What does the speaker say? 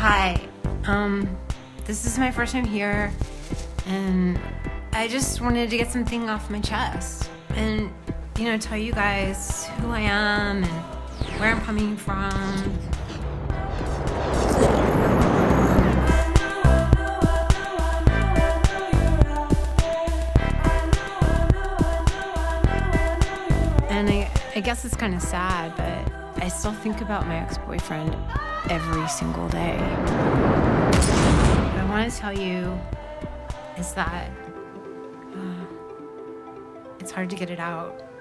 Hi. This is my first time here, and I just wanted to get something off my chest and, tell you guys who I am and where I'm coming from. And I guess it's kind of sad, but I still think about my ex-boyfriend every single day. What I want to tell you is that it's hard to get it out.